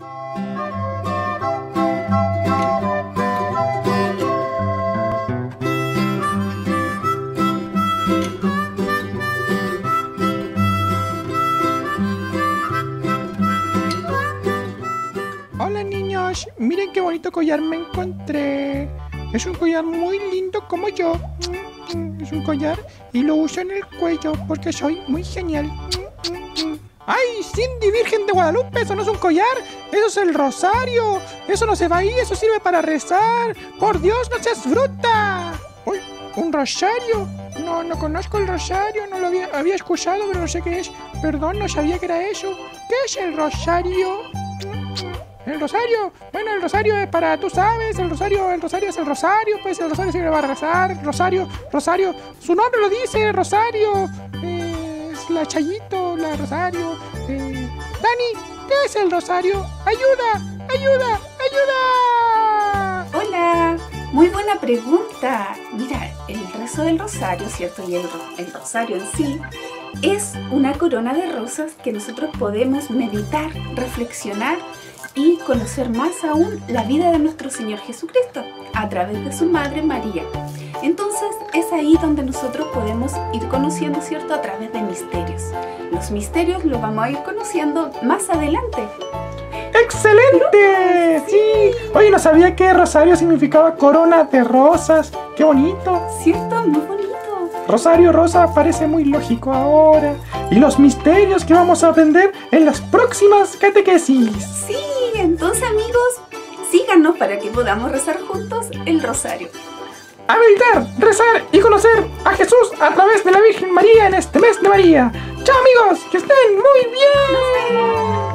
Hola niños, miren qué bonito collar me encontré. Es un collar muy lindo como yo. Es un collar y lo uso en el cuello porque soy muy genial. ¡Ay, Cindy, Virgen de Guadalupe! Eso no es un collar, eso es el rosario. Eso no se va ahí, eso sirve para rezar. ¡Por Dios, no seas bruta! ¡Uy, un rosario! No conozco el rosario, no lo había escuchado, pero no sé qué es. Perdón, no sabía que era eso. ¿Qué es el rosario? ¿El rosario? Bueno, el rosario es para, tú sabes, el rosario es el rosario, pues el rosario sirve para rezar, rosario, su nombre lo dice, rosario, es la Chayito, la rosario, Dani, ¿qué es el rosario? ¡Ayuda! ¡Ayuda! ¡Ayuda! Hola, muy buena pregunta. Mira, el rezo del rosario, ¿cierto? Y el rosario en sí es una corona de rosas que nosotros podemos meditar, reflexionar y conocer más aún la vida de nuestro Señor Jesucristo a través de su Madre María. Entonces es ahí donde nosotros podemos ir conociendo, ¿cierto? A través de misterios. Los misterios los vamos a ir conociendo más adelante. ¡Excelente! ¡Sí! Oye, no sabía que rosario significaba corona de rosas. ¡Qué bonito! ¿Cierto? Muy bonito. Rosario rosa parece muy lógico ahora. Y los misterios que vamos a aprender en las próximas catequesis. Sí, entonces amigos, síganos para que podamos rezar juntos el rosario. A meditar, rezar y conocer a Jesús a través de la Virgen María en este mes de María. ¡Chao amigos! ¡Que estén muy bien!